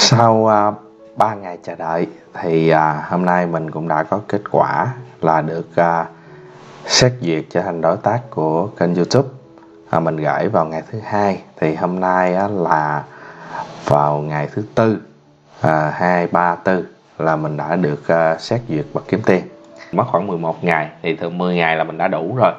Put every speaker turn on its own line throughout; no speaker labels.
Sau 3 ngày chờ đợi thì hôm nay mình cũng đã có kết quả là được xét duyệt trở thành đối tác của kênh YouTube. Mình gửi vào ngày thứ hai, thì hôm nay là vào ngày thứ tư, 2, 3, 4 là mình đã được xét duyệt bật kiếm tiền. Mất khoảng 11 ngày, thì thường 10 ngày là mình đã đủ rồi.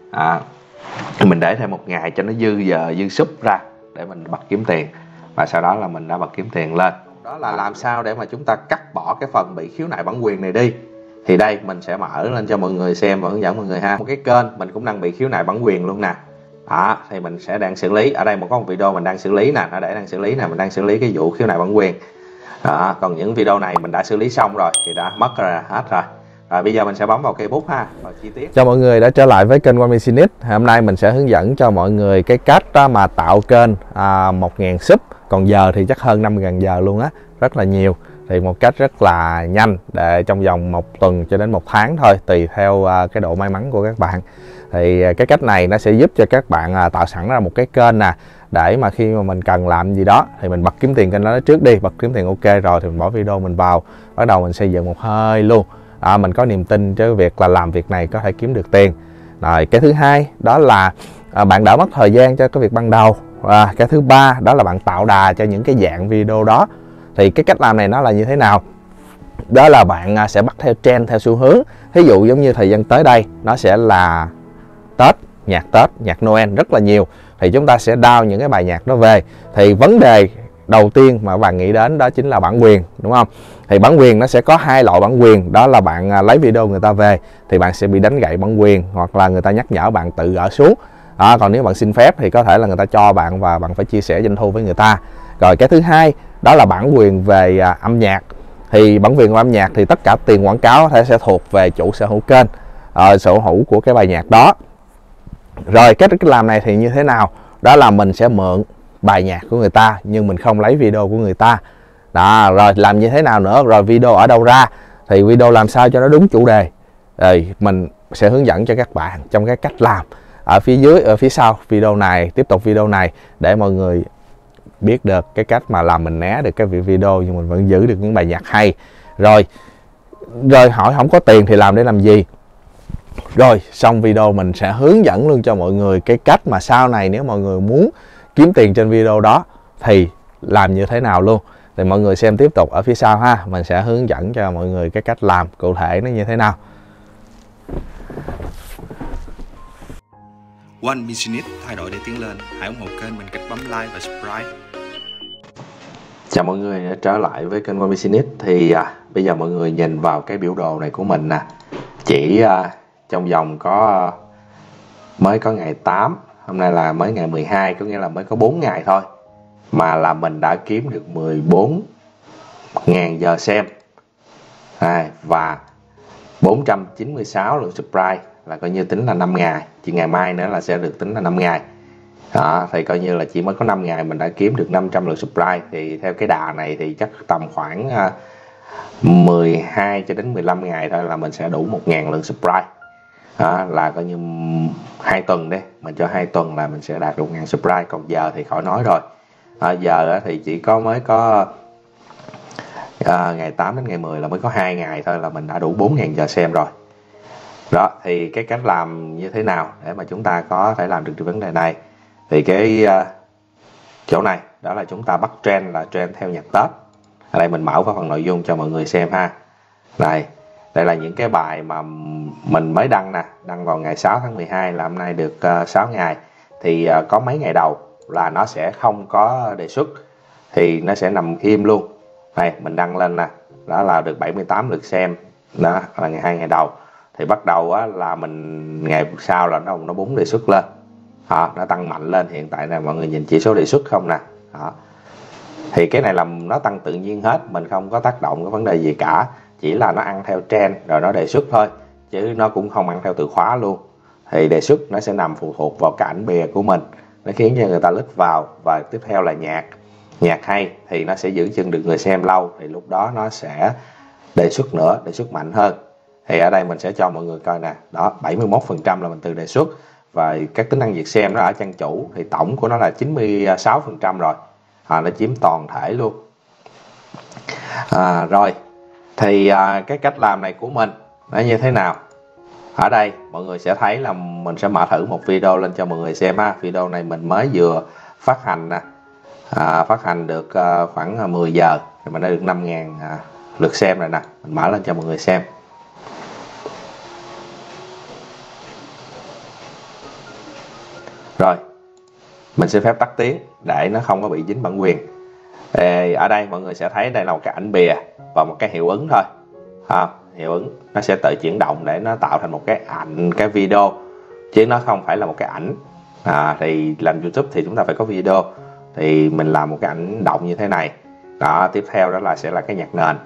Mình để thêm 1 ngày cho nó dư giờ, dư súp ra để mình bật kiếm tiền. Và sau đó là mình đã bật kiếm tiền lên. Đó là làm sao để mà chúng ta cắt bỏ cái phần bị khiếu nại bản quyền này đi. Thì đây mình sẽ mở lên cho mọi người xem và hướng dẫn mọi người ha. Một cái kênh mình cũng đang bị khiếu nại bản quyền luôn nè. Đó, thì mình sẽ đang xử lý. Ở đây có một video mình đang xử lý nè, nó để đang xử lý nè, mình đang xử lý cái vụ khiếu nại bản quyền. Đó, còn những video này mình đã xử lý xong rồi thì đã mất rồi, hết rồi. Rồi bây giờ mình sẽ bấm vào cây bút ha, vào chi tiết.
Chào mọi người đã trở lại với kênh One Machinist. Hôm nay mình sẽ hướng dẫn cho mọi người cái cách đó mà tạo kênh 1.000 sub. Còn giờ thì chắc hơn 5.000 giờ luôn á, rất là nhiều. Thì một cách rất là nhanh, để trong vòng 1 tuần cho đến 1 tháng thôi, tùy theo cái độ may mắn của các bạn. Thì cái cách này nó sẽ giúp cho các bạn tạo sẵn ra một cái kênh nè, để mà khi mà mình cần làm gì đó thì mình bật kiếm tiền kênh đó trước đi, bật kiếm tiền ok rồi thì mình bỏ video mình vào, bắt đầu mình xây dựng một hơi luôn. Mình có niềm tin cho việc là làm việc này có thể kiếm được tiền. Rồi cái thứ hai đó là bạn đỡ mất thời gian cho cái việc ban đầu. Cái thứ ba đó là bạn tạo đà cho những cái dạng video đó. Thì cái cách làm này nó là như thế nào? Đó là bạn sẽ bắt theo trend, theo xu hướng. Ví dụ giống như thời gian tới đây nó sẽ là Tết, nhạc Noel rất là nhiều. Thì chúng ta sẽ download những cái bài nhạc đó về. Thì vấn đề đầu tiên mà bạn nghĩ đến đó chính là bản quyền, đúng không? Thì bản quyền nó sẽ có 2 loại bản quyền. Đó là bạn lấy video người ta về thì bạn sẽ bị đánh gãy bản quyền, hoặc là người ta nhắc nhở bạn tự gỡ xuống. Còn nếu bạn xin phép thì có thể là người ta cho bạn và bạn phải chia sẻ doanh thu với người ta. Rồi cái thứ hai đó là bản quyền về âm nhạc. Thì bản quyền của âm nhạc thì tất cả tiền quảng cáo sẽ thuộc về chủ sở hữu kênh, sở hữu của cái bài nhạc đó. Rồi cách làm này thì như thế nào? Đó là mình sẽ mượn bài nhạc của người ta nhưng mình không lấy video của người ta. Đó, rồi làm như thế nào nữa? Rồi video ở đâu ra? Thì video làm sao cho nó đúng chủ đề. Rồi mình sẽ hướng dẫn cho các bạn trong cái cách làm ở phía dưới, ở phía sau video này, tiếp tục video này để mọi người biết được cái cách mà làm mình né được cái video nhưng mình vẫn giữ được những bài nhạc hay. Rồi hỏi không có tiền thì làm để làm gì? Rồi xong video mình sẽ hướng dẫn luôn cho mọi người cái cách mà sau này nếu mọi người muốn kiếm tiền trên video đó thì làm như thế nào luôn. Thì mọi người xem tiếp tục ở phía sau ha, mình sẽ hướng dẫn cho mọi người cái cách làm cụ thể nó như thế nào.
One Machinist, thay đổi để tiến lên. Hãy ủng hộ kênh bằng cách bấm like và subscribe.
Chào mọi người đã trở lại với kênh One Machinist. Thì bây giờ mọi người nhìn vào cái biểu đồ này của mình nè. Chỉ trong vòng mới có ngày 8, hôm nay là mới ngày 12, có nghĩa là mới có 4 ngày thôi mà là mình đã kiếm được 14.000 giờ xem và 496 lượt subscribe, là coi như tính là 5 ngày, chỉ ngày mai nữa là sẽ được tính là 5 ngày. Đó, thì coi như là chỉ mới có 5 ngày mình đã kiếm được 500 lượt subscribe. Thì theo cái đà này thì chắc tầm khoảng 12 cho đến 15 ngày thôi là mình sẽ đủ 1.000 lượt subscribe. Là coi như 2 tuần đi, mình cho 2 tuần là mình sẽ đạt được 1.000 subscribe. Còn giờ thì khỏi nói rồi. Giờ thì chỉ mới có ngày 8 đến ngày 10 là mới có 2 ngày thôi là mình đã đủ 4.000 giờ xem rồi. Đó, thì cái cách làm như thế nào để mà chúng ta có thể làm được vấn đề này? Thì cái chỗ này đó là chúng ta bắt trend, là trend theo nhạc Tết. Ở đây mình mở vào phần nội dung cho mọi người xem ha. Đây là những cái bài mà mình mới đăng nè, đăng vào ngày 6 tháng 12 là hôm nay được 6 ngày. Thì có mấy ngày đầu là nó sẽ không có đề xuất, thì nó sẽ nằm im luôn. Đây mình đăng lên nè, đó là được 78 lượt xem, đó là ngày 2 ngày đầu. Thì bắt đầu là mình ngày sau là nó búng đề xuất lên, nó tăng mạnh lên. Hiện tại là mọi người nhìn chỉ số đề xuất không nè. Thì cái này là nó tăng tự nhiên hết, mình không có tác động cái vấn đề gì cả, chỉ là nó ăn theo trend rồi nó đề xuất thôi, chứ nó cũng không ăn theo từ khóa luôn. Thì đề xuất nó sẽ nằm phụ thuộc vào cái ảnh bìa của mình, nó khiến cho người ta lít vào. Và tiếp theo là nhạc hay thì nó sẽ giữ chân được người xem lâu, thì lúc đó nó sẽ đề xuất nữa, đề xuất mạnh hơn. Thì ở đây mình sẽ cho mọi người coi nè, đó 71% là mình từ đề xuất. Và các tính năng việc xem nó ở trang chủ thì tổng của nó là 96% rồi, nó chiếm toàn thể luôn. Rồi thì cái cách làm này của mình nó như thế nào? Ở đây mọi người sẽ thấy là mình sẽ mở thử một video lên cho mọi người xem ha. Video này mình mới vừa phát hành nè, phát hành được khoảng 10 giờ thì mình đã được 5.000 lượt xem rồi nè. Mình mở lên cho mọi người xem. Rồi mình xin phép tắt tiếng để nó không có bị dính bản quyền. Ở đây mọi người sẽ thấy đây là một cái ảnh bìa và một cái hiệu ứng thôi. Hiệu ứng nó sẽ tự chuyển động để nó tạo thành một cái ảnh, cái video, chứ nó không phải là một cái ảnh. Thì làm YouTube thì chúng ta phải có video, thì mình làm một cái ảnh động như thế này. Tiếp theo đó là sẽ là cái nhạc nền.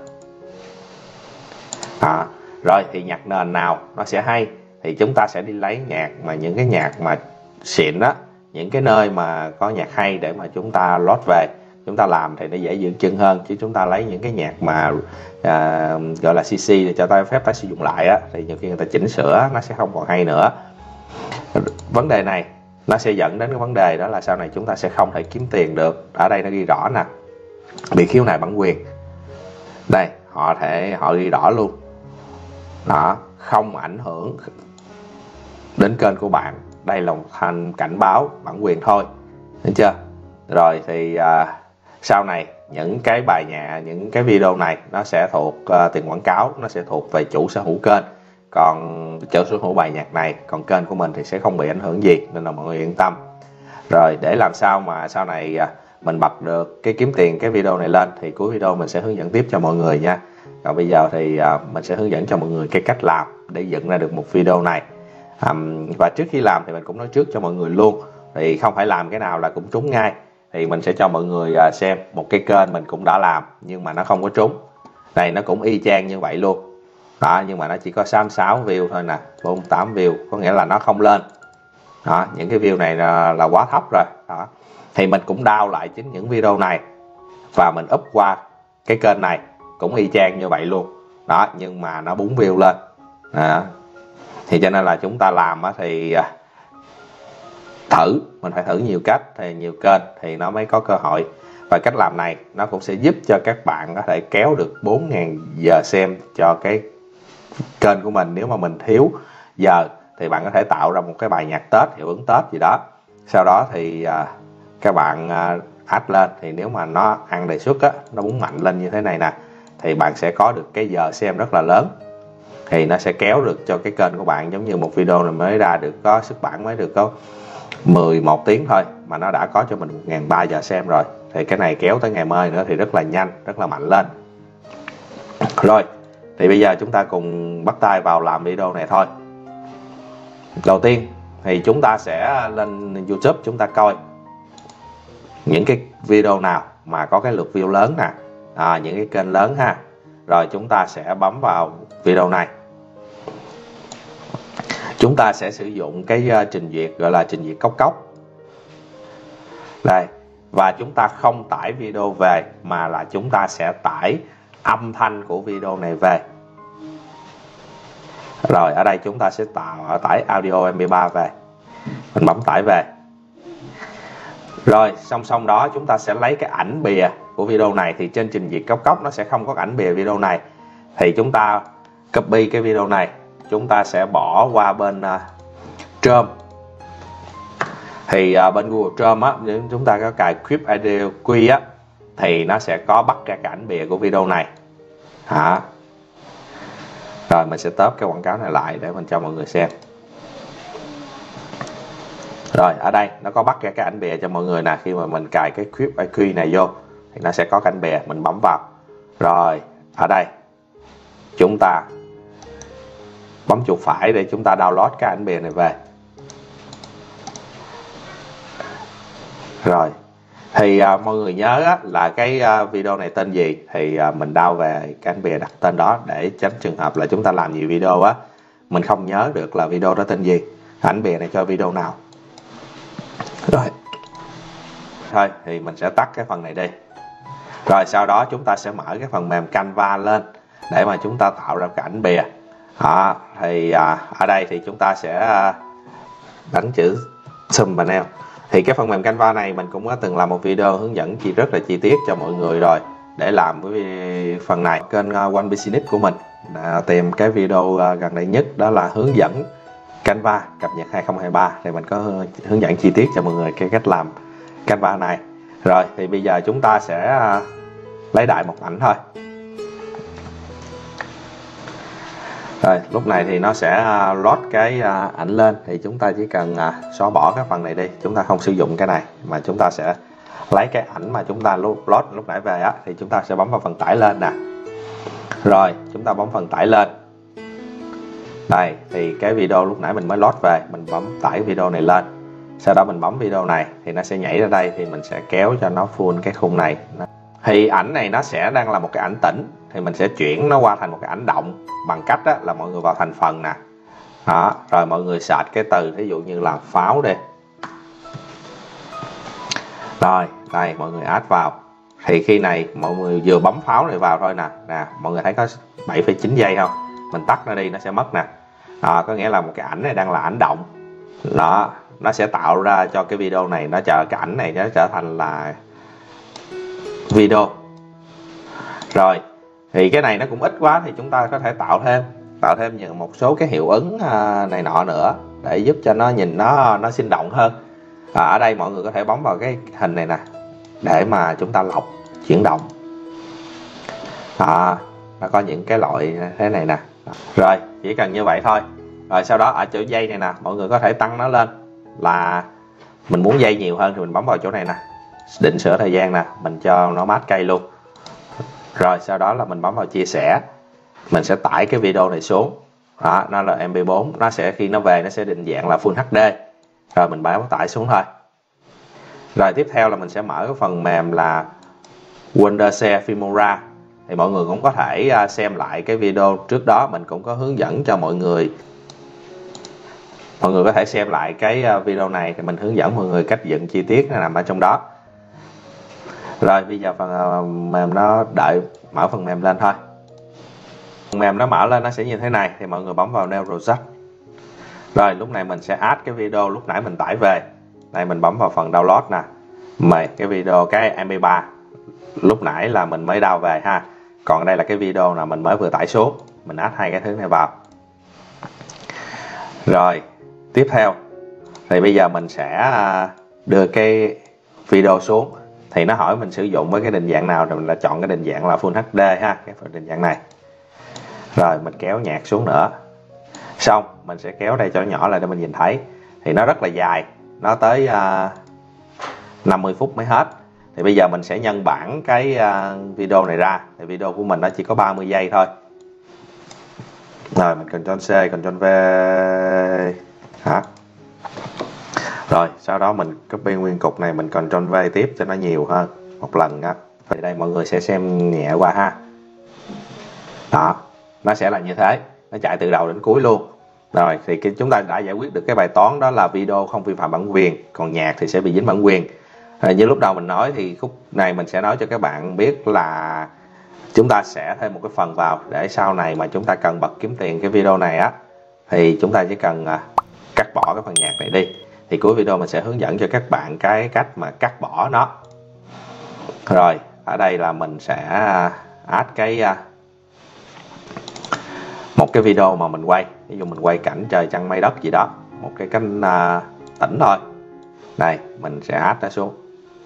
Rồi thì nhạc nền nào nó sẽ hay thì chúng ta sẽ đi lấy nhạc mà những cái nhạc mà xịn đó, những cái nơi mà có nhạc hay để mà chúng ta load về, chúng ta làm thì nó dễ giữ chân hơn. Chứ chúng ta lấy những cái nhạc mà gọi là CC để cho ta phép ta sử dụng lại á, thì nhiều khi người ta chỉnh sửa nó sẽ không còn hay nữa. Vấn đề này nó sẽ dẫn đến cái vấn đề đó là sau này chúng ta sẽ không thể kiếm tiền được. Ở đây nó ghi rõ nè, bị khiếu nại bản quyền. Đây họ ghi rõ luôn đó, không ảnh hưởng đến kênh của bạn. Đây là một thành cảnh báo bản quyền thôi, thấy chưa? Rồi thì sau này những cái bài nhạc, những cái video này nó sẽ thuộc tiền quảng cáo, nó sẽ thuộc về chủ sở hữu kênh, còn chủ sở hữu bài nhạc này, còn kênh của mình thì sẽ không bị ảnh hưởng gì, nên là mọi người yên tâm. Rồi để làm sao mà sau này mình bật được cái kiếm tiền cái video này lên thì cuối video mình sẽ hướng dẫn tiếp cho mọi người nha. Còn bây giờ thì mình sẽ hướng dẫn cho mọi người cái cách làm để dựng ra được một video này. Và trước khi làm thì mình cũng nói trước cho mọi người luôn, thì không phải làm cái nào là cũng trúng ngay. Thì mình sẽ cho mọi người xem một cái kênh mình cũng đã làm nhưng mà nó không có trúng. Này nó cũng y chang như vậy luôn đó, nhưng mà nó chỉ có 66 view thôi nè, 48 view, có nghĩa là nó không lên đó. Những cái view này là quá thấp rồi đó. Thì mình cũng download lại chính những video này và mình up qua cái kênh này cũng y chang như vậy luôn đó, nhưng mà nó 4 view lên đó. Thì cho nên là chúng ta làm thì mình phải thử nhiều cách, thì nhiều kênh thì nó mới có cơ hội. Và cách làm này nó cũng sẽ giúp cho các bạn có thể kéo được 4.000 giờ xem cho cái kênh của mình. Nếu mà mình thiếu giờ thì bạn có thể tạo ra một cái bài nhạc Tết, hiệu ứng Tết gì đó, sau đó thì các bạn add lên. Thì nếu mà nó ăn đề xuất á, nó búng mạnh lên như thế này nè, thì bạn sẽ có được cái giờ xem rất là lớn. Thì nó sẽ kéo được cho cái kênh của bạn, giống như một video này mới ra được có xuất bản mới được có 11 tiếng thôi mà nó đã có cho mình 1.300 giờ xem rồi. Thì cái này kéo tới ngày mai nữa thì rất là nhanh, rất là mạnh lên. Rồi thì bây giờ chúng ta cùng bắt tay vào làm video này thôi. Đầu tiên thì chúng ta sẽ lên YouTube, chúng ta coi những cái video nào mà có cái lượt view lớn nè, những cái kênh lớn ha. Rồi chúng ta sẽ bấm vào video này. Chúng ta sẽ sử dụng cái trình duyệt gọi là trình duyệt cốc. Đây, và chúng ta không tải video về mà là chúng ta sẽ tải âm thanh của video này về. Rồi ở đây chúng ta sẽ tải audio MP3 về. Mình bấm tải về. Rồi song song đó chúng ta sẽ lấy cái ảnh bìa của video này. Thì trên trình duyệt cốc nó sẽ không có ảnh bìa video này. Thì chúng ta copy cái video này, chúng ta sẽ bỏ qua bên Chrome. Thì bên Google Chrome á, nếu chúng ta có cài Clip Audio Q á, thì nó sẽ có bắt ra cái ảnh bìa của video này. Rồi mình sẽ tóm cái quảng cáo này lại để mình cho mọi người xem. Rồi ở đây nó có bắt ra cái ảnh bìa cho mọi người nè. Khi mà mình cài cái Clip IQ này vô thì nó sẽ có cái ảnh bìa, mình bấm vào. Rồi ở đây chúng ta bấm chuột phải để chúng ta download cái ảnh bìa này về. Rồi thì mọi người nhớ á, là cái video này tên gì thì mình download về cái ảnh bìa đặt tên đó, để tránh trường hợp là chúng ta làm nhiều video á, mình không nhớ được là video đó tên gì, ảnh bìa này cho video nào. Rồi thôi thì mình sẽ tắt cái phần này đi. Rồi sau đó chúng ta sẽ mở cái phần mềm Canva lên để mà chúng ta tạo ra cái ảnh bìa. Thì ở đây thì chúng ta sẽ đánh chữ thumbnail. Thì cái phần mềm Canva này mình cũng đã từng làm một video hướng dẫn rất là chi tiết cho mọi người rồi. để làm với phần này. Kênh One Business của mình tìm cái video gần đây nhất đó là hướng dẫn Canva cập nhật 2023, thì mình có hướng dẫn chi tiết cho mọi người cái cách làm Canva này. Rồi thì bây giờ chúng ta sẽ lấy đại một ảnh thôi. Rồi lúc này thì nó sẽ load cái ảnh lên, thì chúng ta chỉ cần xóa bỏ cái phần này đi, chúng ta không sử dụng cái này mà chúng ta sẽ lấy cái ảnh mà chúng ta load lúc nãy về á, thì chúng ta sẽ bấm vào phần tải lên nè. Rồi chúng ta bấm phần tải lên. Đây thì cái video lúc nãy mình mới load về, mình bấm tải video này lên, sau đó mình bấm video này thì nó sẽ nhảy ra đây, thì mình sẽ kéo cho nó full cái khung này. Thì ảnh này nó sẽ đang là một cái ảnh tĩnh, thì mình sẽ chuyển nó qua thành một cái ảnh động bằng cách đó là mọi người vào thành phần nè. Đó, rồi mọi người search cái từ ví dụ như là pháo đi. Rồi đây mọi người add vào, thì khi này mọi người vừa bấm pháo này vào thôi nè, mọi người thấy có 7,9 giây không, mình tắt nó đi nó sẽ mất nè. Đó, có nghĩa là một cái ảnh này đang là ảnh động đó, nó sẽ tạo ra cho cái video này, nó cái ảnh này nó trở thành là video. Rồi thì cái này nó cũng ít quá, thì chúng ta có thể tạo thêm những một số cái hiệu ứng này nọ nữa để giúp cho nó nhìn nó sinh động hơn. Ở đây mọi người có thể bấm vào cái hình này nè để mà chúng ta lọc chuyển động. Nó có những cái loại thế này nè. Rồi chỉ cần như vậy thôi. Rồi sau đó ở chỗ dây này nè, mọi người có thể tăng nó lên, là mình muốn dây nhiều hơn thì mình bấm vào chỗ này nè, định sửa thời gian nè, mình cho nó mát cây luôn. Rồi sau đó là mình bấm vào chia sẻ, mình sẽ tải cái video này xuống. Đó, nó là MP4, nó sẽ khi nó về nó sẽ định dạng là Full HD. Rồi mình bấm tải xuống thôi. Rồi tiếp theo là mình sẽ mở cái phần mềm là Wondershare Filmora. Thì mọi người cũng có thể xem lại cái video trước đó, mình cũng có hướng dẫn cho mọi người. Mọi người có thể xem lại cái video này thì mình hướng dẫn mọi người cách dựng chi tiết nó nằm ở trong đó. Rồi bây giờ phần mềm nó đợi mở phần mềm lên thôi. Phần mềm nó mở lên nó sẽ như thế này, thì mọi người bấm vào New Project. Rồi lúc này mình sẽ add cái video lúc nãy mình tải về. Đây mình bấm vào phần download nè. Mời cái video cái MP3 lúc nãy là mình mới download về ha. Còn đây là cái video là mình mới vừa tải xuống. Mình add hai cái thứ này vào. Rồi tiếp theo thì bây giờ mình sẽ đưa cái video xuống. Thì nó hỏi mình sử dụng với cái định dạng nào, rồi mình đã chọn cái định dạng là Full HD ha, cái phần định dạng này. Rồi mình kéo nhạc xuống nữa. Xong mình sẽ kéo đây cho nó nhỏ lại để mình nhìn thấy. Thì nó rất là dài, nó tới 50 phút mới hết. Thì bây giờ mình sẽ nhân bản cái video này ra. Thì video của mình nó chỉ có 30 giây thôi. Rồi mình Ctrl C, Ctrl V hả? Rồi sau đó mình copy nguyên cục này, mình Ctrl V tiếp cho nó nhiều hơn một lần đó. Thì đây mọi người sẽ xem nhẹ qua ha. Đó, nó sẽ là như thế, nó chạy từ đầu đến cuối luôn. Rồi thì chúng ta đã giải quyết được cái bài toán đó là video không vi phạm bản quyền, còn nhạc thì sẽ bị dính bản quyền. Như lúc đầu mình nói thì khúc này mình sẽ nói cho các bạn biết là chúng ta sẽ thêm một cái phần vào để sau này mà chúng ta cần bật kiếm tiền cái video này á, thì chúng ta chỉ cần cắt bỏ cái phần nhạc này đi. Thì cuối video mình sẽ hướng dẫn cho các bạn cái cách mà cắt bỏ nó. Rồi ở đây là mình sẽ add một cái video mà mình quay, ví dụ mình quay cảnh trời trăng mây đất gì đó, một cái cảnh tĩnh thôi. Đây mình sẽ add nó xuống.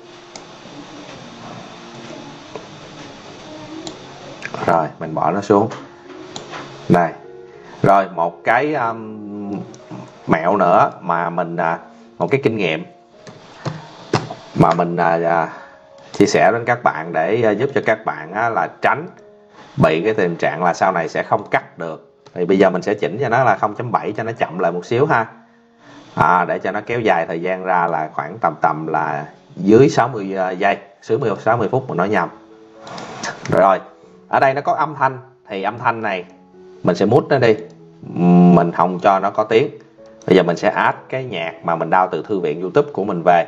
Rồi mình bỏ nó xuống đây. Rồi một cái mẹo nữa mà mình một cái kinh nghiệm mà mình chia sẻ đến các bạn để giúp cho các bạn là tránh bị cái tình trạng là sau này sẽ không cắt được. Thì bây giờ mình sẽ chỉnh cho nó là 0.7 cho nó chậm lại một xíu ha. Để cho nó kéo dài thời gian ra là khoảng tầm là dưới 60 giây, dưới 60 phút mình nói nhầm. Rồi ở đây nó có âm thanh, thì âm thanh này mình sẽ mute nó đi, mình không cho nó có tiếng. Bây giờ mình sẽ add cái nhạc mà mình download từ thư viện YouTube của mình về.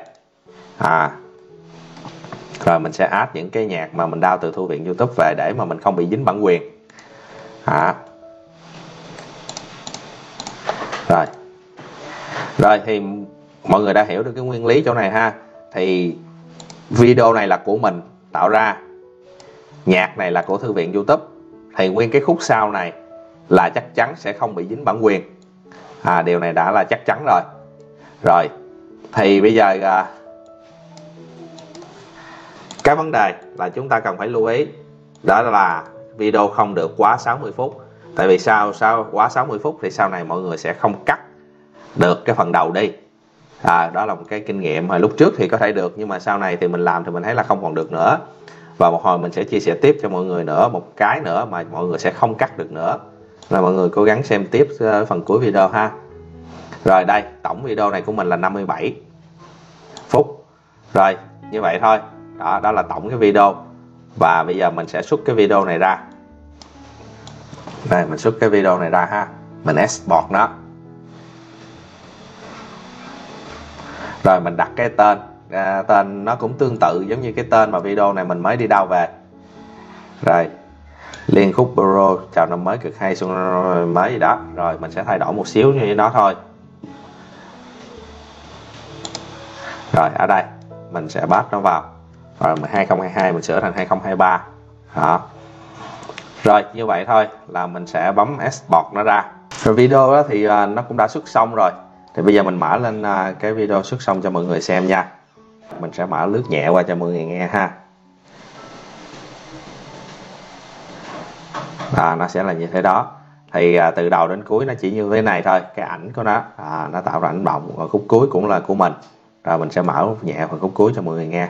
Rồi mình sẽ add những cái nhạc mà mình download từ thư viện YouTube về để mà mình không bị dính bản quyền. Rồi thì mọi người đã hiểu được cái nguyên lý chỗ này ha. Thì video này là của mình tạo ra, nhạc này là của thư viện YouTube, thì nguyên cái khúc sau này là chắc chắn sẽ không bị dính bản quyền. Điều này đã là chắc chắn rồi. Rồi thì bây giờ cái vấn đề là chúng ta cần phải lưu ý, đó là video không được quá 60 phút. Tại vì sao quá 60 phút thì sau này mọi người sẽ không cắt được cái phần đầu đi. Đó là một cái kinh nghiệm. Hồi lúc trước thì có thể được, nhưng mà sau này thì mình làm thì mình thấy là không còn được nữa. Và một hồi mình sẽ chia sẻ tiếp cho mọi người nữa một cái nữa mà mọi người sẽ không cắt được nữa, là mọi người cố gắng xem tiếp phần cuối video ha. Rồi đây, tổng video này của mình là 57 phút. Rồi như vậy thôi, đó là tổng cái video. Và bây giờ mình sẽ xuất cái video này ra. Đây, mình xuất cái video này ra ha, mình export nó. Rồi mình đặt cái tên, tên nó cũng tương tự giống như cái tên mà video này mình mới đi download về. Rồi Liên Khúc Pro chào năm mới cực hay, xuân mới gì đó. Rồi mình sẽ thay đổi một xíu như đó thôi. Rồi ở đây mình sẽ pass nó vào. Rồi 2022 mình sửa thành 2023. Đó. Rồi như vậy thôi là mình sẽ bấm export nó ra. Rồi video đó thì nó cũng đã xuất xong rồi. Thì bây giờ mình mở lên cái video xuất xong cho mọi người xem nha. Mình sẽ mở lướt nhẹ qua cho mọi người nghe ha. Nó sẽ là như thế đó. Thì từ đầu đến cuối nó chỉ như thế này thôi. Cái ảnh của nó tạo ra ảnh động. Và khúc cuối cũng là của mình. Rồi mình sẽ mở nhẹ phần khúc cuối cho mọi người nghe.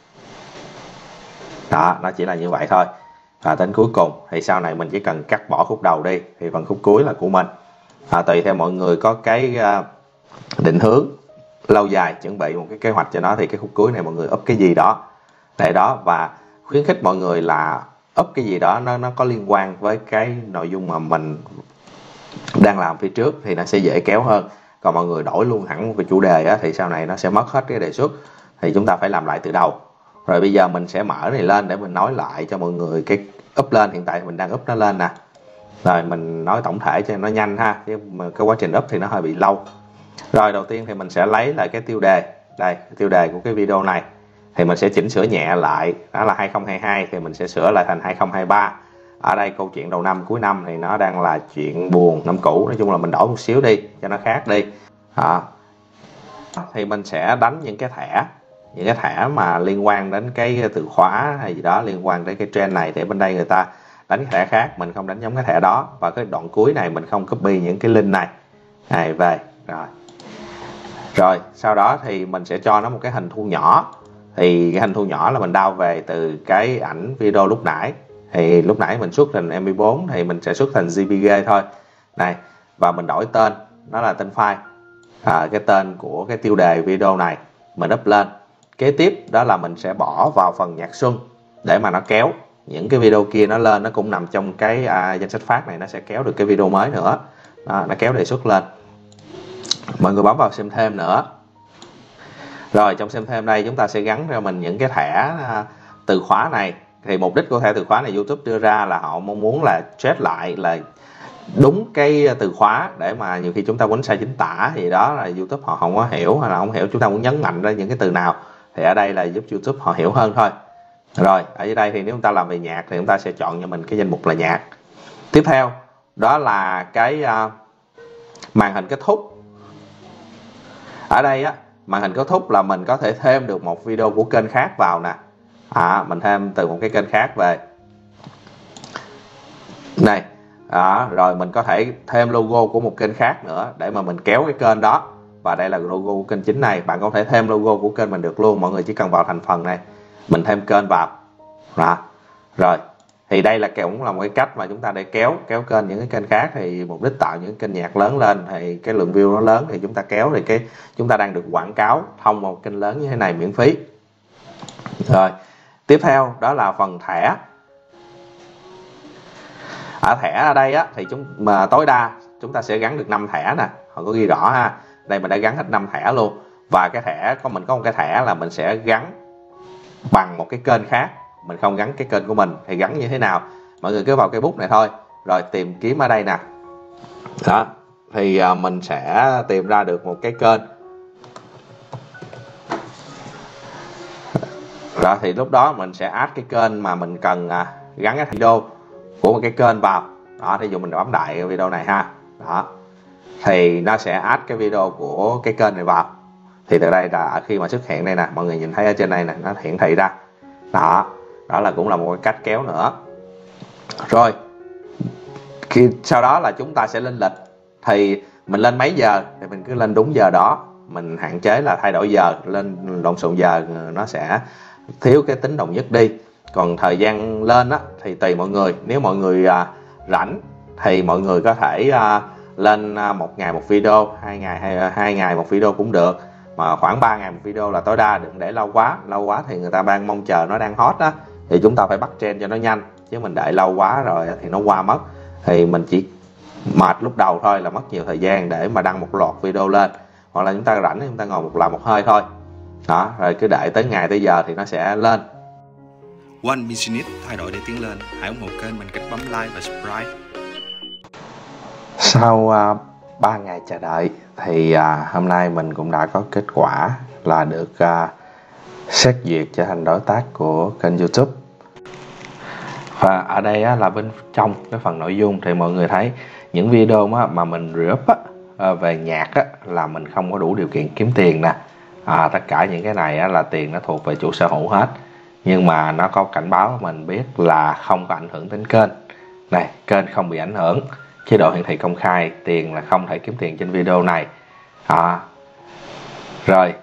Đó, nó chỉ là như vậy thôi. Và đến cuối cùng thì sau này mình chỉ cần cắt bỏ khúc đầu đi, thì phần khúc cuối là của mình. Tùy theo mọi người có cái định hướng lâu dài, chuẩn bị một cái kế hoạch cho nó, thì cái khúc cuối này mọi người up cái gì đó để đó. Và khuyến khích mọi người là up cái gì đó nó có liên quan với cái nội dung mà mình đang làm phía trước, thì nó sẽ dễ kéo hơn. Còn mọi người đổi luôn hẳn một cái chủ đề á, thì sau này nó sẽ mất hết cái đề xuất, thì chúng ta phải làm lại từ đầu. Rồi bây giờ mình sẽ mở này lên để mình nói lại cho mọi người cái up lên. Hiện tại mình đang up nó lên nè. Rồi mình nói tổng thể cho nó nhanh ha, chứ mà cái quá trình up thì nó hơi bị lâu. Rồi đầu tiên thì mình sẽ lấy lại cái tiêu đề. Đây, tiêu đề của cái video này thì mình sẽ chỉnh sửa nhẹ lại, đó là 2022 thì mình sẽ sửa lại thành 2023. Ở đây câu chuyện đầu năm cuối năm thì nó đang là chuyện buồn năm cũ, nói chung là mình đổi một xíu đi cho nó khác đi. Thì mình sẽ đánh những cái thẻ mà liên quan đến cái từ khóa hay gì đó liên quan đến cái trend này, thì bên đây người ta đánh cái thẻ khác, mình không đánh giống cái thẻ đó. Và cái đoạn cuối này mình không copy những cái link này về. Rồi sau đó thì mình sẽ cho nó một cái hình thu nhỏ. Thì cái hình thu nhỏ là mình download về từ cái ảnh video lúc nãy. Thì lúc nãy mình xuất thành MP4 thì mình sẽ xuất thành JPG thôi. Này, và mình đổi tên, nó là tên file. Cái tên của cái tiêu đề video này mình up lên. Kế tiếp đó là mình sẽ bỏ vào phần nhạc xuân để mà nó kéo những cái video kia nó lên. Nó cũng nằm trong cái danh sách phát này, nó sẽ kéo được cái video mới nữa. Nó kéo đề xuất lên. Mọi người bấm vào xem thêm nữa. Rồi trong xem thêm đây chúng ta sẽ gắn cho mình những cái thẻ từ khóa này. Thì mục đích của thẻ từ khóa này YouTube đưa ra là họ mong muốn là check lại là đúng cái từ khóa, để mà nhiều khi chúng ta quấn sai chính tả gì đó là YouTube họ không có hiểu, hay là không hiểu chúng ta muốn nhấn mạnh ra những cái từ nào, thì ở đây là giúp YouTube họ hiểu hơn thôi. Rồi ở dưới đây thì nếu chúng ta làm về nhạc thì chúng ta sẽ chọn cho mình cái danh mục là nhạc. Tiếp theo đó là cái màn hình kết thúc. Ở đây á, màn hình kết thúc là mình có thể thêm được một video của kênh khác vào nè. Mình thêm từ một cái kênh khác về này. Rồi mình có thể thêm logo của một kênh khác nữa để mà mình kéo cái kênh đó. Và đây là logo của kênh chính này. Bạn có thể thêm logo của kênh mình được luôn. Mọi người chỉ cần vào thành phần này, mình thêm kênh vào. Rồi thì đây là cũng là một cái cách mà chúng ta để kéo kênh những cái kênh khác. Thì mục đích tạo những kênh nhạc lớn lên, thì cái lượng view nó lớn thì chúng ta kéo, thì chúng ta đang được quảng cáo thông một kênh lớn như thế này miễn phí. Rồi tiếp theo đó là phần thẻ. Ở thẻ ở đây á, thì mà tối đa chúng ta sẽ gắn được 5 thẻ nè, họ có ghi rõ ha. Đây mình đã gắn hết 5 thẻ luôn. Và cái thẻ mình có một cái thẻ là mình sẽ gắn bằng một cái kênh khác, mình không gắn cái kênh của mình. Thì gắn như thế nào? Mọi người cứ vào cái bút này thôi, rồi tìm kiếm ở đây nè. Đó, thì mình sẽ tìm ra được một cái kênh. Rồi thì lúc đó mình sẽ add cái kênh mà mình cần gắn cái video của một cái kênh vào đó. Thí dụ mình bấm đại cái video này ha, đó thì nó sẽ add cái video của cái kênh này vào. Thì từ đây là khi mà xuất hiện đây nè, mọi người nhìn thấy ở trên đây nè, nó hiển thị ra đó. Đó là cũng là một cái cách kéo nữa. Rồi sau đó là chúng ta sẽ lên lịch. Thì mình lên mấy giờ thì mình cứ lên đúng giờ đó, mình hạn chế là thay đổi giờ, lên lộn xộn giờ nó sẽ thiếu cái tính đồng nhất đi. Còn thời gian lên á thì tùy mọi người. Nếu mọi người rảnh thì mọi người có thể lên một ngày một video, hai ngày một video cũng được, mà khoảng 3 ngày một video là tối đa, đừng để lâu quá thì người ta đang mong chờ, nó đang hot á, thì chúng ta phải bắt trend cho nó nhanh, chứ mình đợi lâu quá rồi thì nó qua mất, thì mình chỉ mệt lúc đầu thôi, là mất nhiều thời gian để mà đăng một loạt video lên. Hoặc là chúng ta rảnh chúng ta ngồi một hơi thôi đó, rồi cứ đợi tới ngày tới giờ thì nó sẽ lên.
One Machinist, thay đổi để tiến lên. Hãy ủng hộ kênh bằng cách bấm like và subscribe.
Sau 3 ngày chờ đợi thì hôm nay mình cũng đã có kết quả là được xét duyệt trở thành đối tác của kênh YouTube. Và ở đây là bên trong cái phần nội dung thì mọi người thấy những video mà mình review về nhạc là mình không có đủ điều kiện kiếm tiền nè. Tất cả những cái này là tiền nó thuộc về chủ sở hữu hết, nhưng mà nó có cảnh báo mình biết là không có ảnh hưởng đến kênh này, kênh không bị ảnh hưởng, chế độ hiển thị công khai, tiền là không thể kiếm tiền trên video này. Rồi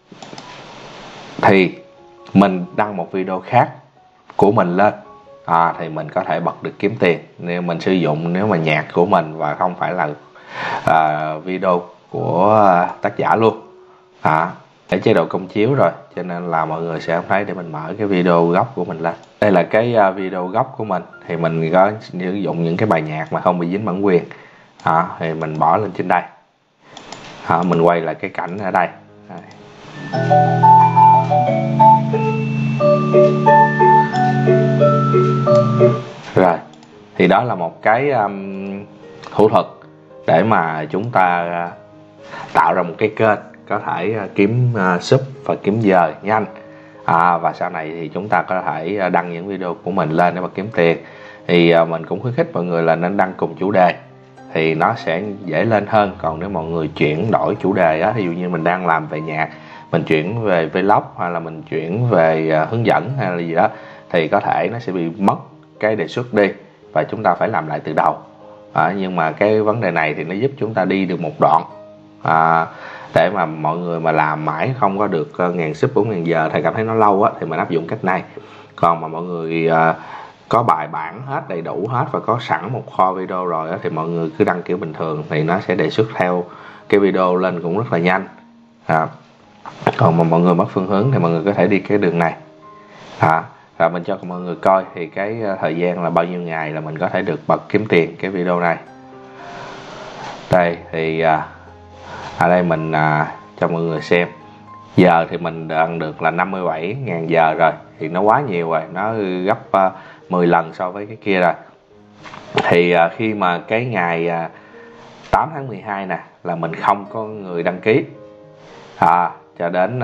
thì mình đăng một video khác của mình lên thì mình có thể bật được kiếm tiền nếu mình sử dụng, nếu mà nhạc của mình và không phải là video của tác giả luôn. Để chế độ công chiếu rồi, cho nên là mọi người sẽ thấy. Để mình mở cái video gốc của mình lên. Đây là cái video gốc của mình, thì mình có sử dụng những cái bài nhạc mà không bị dính bản quyền thì mình bỏ lên trên đây. Mình quay lại cái cảnh ở đây. Rồi thì đó là một cái thủ thuật để mà chúng ta tạo ra một cái kênh có thể kiếm sub và kiếm giờ nhanh. Và sau này thì chúng ta có thể đăng những video của mình lên để mà kiếm tiền. Thì mình cũng khuyến khích mọi người là nên đăng cùng chủ đề thì nó sẽ dễ lên hơn. Còn nếu mọi người chuyển đổi chủ đề á, ví dụ như mình đang làm về nhạc, mình chuyển về vlog, hoặc là mình chuyển về hướng dẫn hay là gì đó, thì có thể nó sẽ bị mất cái đề xuất đi và chúng ta phải làm lại từ đầu. Nhưng mà cái vấn đề này thì nó giúp chúng ta đi được một đoạn. Để mà mọi người mà làm mãi không có được 1000 sub 4000 giờ thì cảm thấy nó lâu á, thì mình áp dụng cách này. Còn mà mọi người có bài bản hết, đầy đủ hết và có sẵn một kho video rồi á, thì mọi người cứ đăng kiểu bình thường thì nó sẽ đề xuất theo cái video lên cũng rất là nhanh. Còn mà mọi người mất phương hướng thì mọi người có thể đi cái đường này. Rồi mình cho mọi người coi thì cái thời gian là bao nhiêu ngày là mình có thể được bật kiếm tiền cái video này. Đây thì ở đây mình cho mọi người xem. Giờ thì mình đăng được là 57.000 giờ rồi, thì nó quá nhiều rồi, nó gấp 10 lần so với cái kia rồi. Thì khi mà cái ngày 8 tháng 12 nè là mình không có người đăng ký, cho đến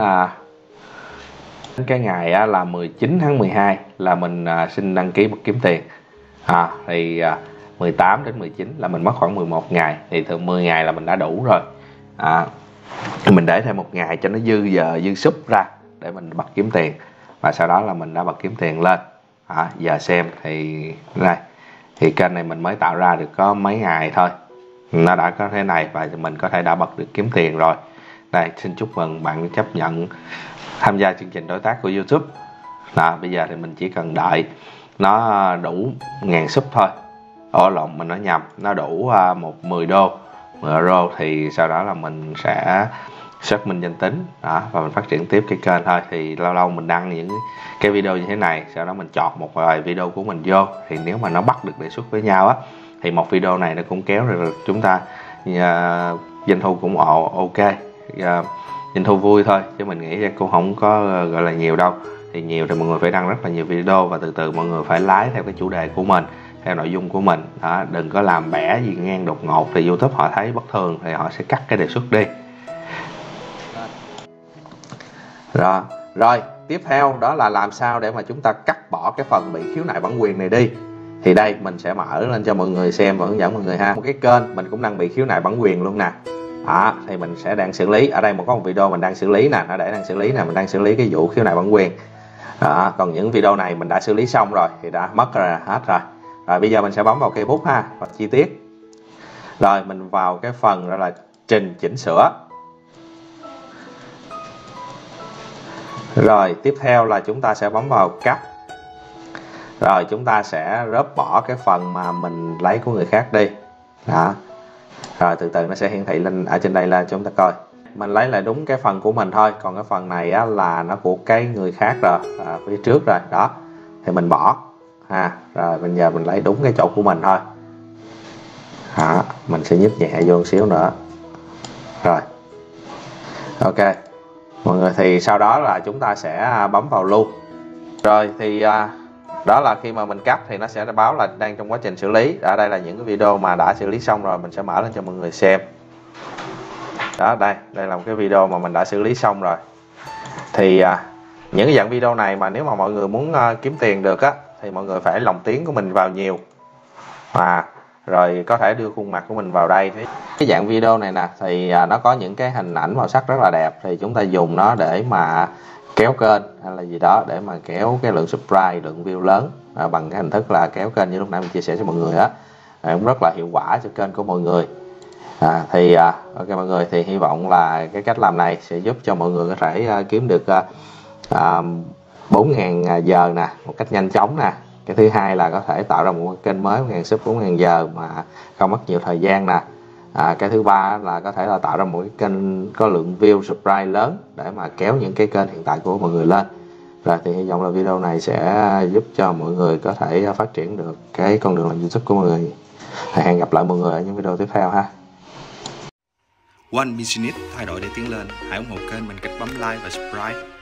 cái ngày là 19 tháng 12 là mình xin đăng ký bật kiếm tiền. Thì 18 đến 19 là mình mất khoảng 11 ngày, thì thường 10 ngày là mình đã đủ rồi. Mình để thêm một ngày cho nó dư giờ, dư sub ra để mình bật kiếm tiền, và sau đó là mình đã bật kiếm tiền lên. Giờ xem thì đây, thì kênh này mình mới tạo ra được có mấy ngày thôi, nó đã có thế này và mình có thể đã bật được kiếm tiền rồi. Đây, xin chúc mừng bạn chấp nhận tham gia chương trình đối tác của YouTube. Bây giờ thì mình chỉ cần đợi nó đủ 1000 sub thôi. Mình nói nhầm, nó đủ 10 đô thì sau đó là mình sẽ xác minh danh tính và mình phát triển tiếp cái kênh thôi. Thì lâu lâu mình đăng những cái video như thế này, sau đó mình chọn một vài video của mình vô, thì nếu mà nó bắt được đề xuất với nhau á, thì một video này nó cũng kéo rồi chúng ta doanh thu cũng ok, doanh thu vui thôi, chứ mình nghĩ cũng không có gọi là nhiều đâu. Thì nhiều thì mọi người phải đăng rất là nhiều video, và từ từ mọi người phải lái theo cái chủ đề của mình, theo nội dung của mình. Đừng có làm bẻ gì ngang đột ngột, thì YouTube họ thấy bất thường thì họ sẽ cắt cái đề xuất đi. Rồi tiếp theo đó là làm sao để mà chúng ta cắt bỏ cái phần bị khiếu nại bản quyền này đi. Thì đây mình sẽ mở lên cho mọi người xem và hướng dẫn mọi người ha. Một cái kênh mình cũng đang bị khiếu nại bản quyền luôn nè. Đó, thì mình sẽ đang xử lý. Ở đây có một video mình đang xử lý nè, nó để đang xử lý nè, mình đang xử lý cái vụ khiếu nại bản quyền. Đó, còn những video này mình đã xử lý xong rồi thì đã mất rồi, hết rồi. Rồi bây giờ mình sẽ bấm vào cây bút ha, và chi tiết. Rồi mình vào cái phần đó là trình chỉnh sửa. Rồi tiếp theo là chúng ta sẽ bấm vào cắt. Rồi chúng ta sẽ rớp bỏ cái phần mà mình lấy của người khác đi. Đó. Rồi từ từ nó sẽ hiển thị lên ở trên đây là chúng ta coi. Mình lấy lại đúng cái phần của mình thôi. Còn cái phần này á, là nó của cái người khác rồi, phía trước rồi. Đó. Thì mình bỏ ha. Rồi bây giờ mình lấy đúng cái chỗ của mình thôi. Đó. Mình sẽ nhấp nhẹ vô một xíu nữa. Rồi. Ok. Mọi người, thì sau đó là chúng ta sẽ bấm vào lưu. Rồi thì đó là khi mà mình cắt thì nó sẽ báo là đang trong quá trình xử lý. Ở đây là những cái video mà đã xử lý xong rồi, mình sẽ mở lên cho mọi người xem. Đó, đây là một cái video mà mình đã xử lý xong rồi. Thì những cái dạng video này mà nếu mà mọi người muốn kiếm tiền được á, thì mọi người phải lồng tiếng của mình vào nhiều. Rồi có thể đưa khuôn mặt của mình vào đây. Cái dạng video này nè thì nó có những cái hình ảnh màu sắc rất là đẹp, thì chúng ta dùng nó để mà kéo kênh hay là gì đó, để mà kéo cái lượng subscribe, lượng view lớn bằng cái hình thức là kéo kênh như lúc nãy mình chia sẻ cho mọi người á, cũng rất là hiệu quả cho kênh của mọi người. Ok mọi người, thì hy vọng là cái cách làm này sẽ giúp cho mọi người có thể kiếm được 4.000 giờ nè, một cách nhanh chóng nè. Cái thứ hai là có thể tạo ra một kênh mới 1.000 sub 4.000 giờ mà không mất nhiều thời gian nè. Cái thứ ba là có thể là tạo ra một cái kênh có lượng view subscribe lớn để mà kéo những cái kênh hiện tại của mọi người lên. Rồi thì hy vọng là video này sẽ giúp cho mọi người có thể phát triển được cái con đường làm YouTube của mọi người. Hẹn gặp lại mọi người ở những video tiếp theo ha.
One Business, thay đổi để tiến lên. Hãy ủng hộ kênh bằng cách bấm like và subscribe.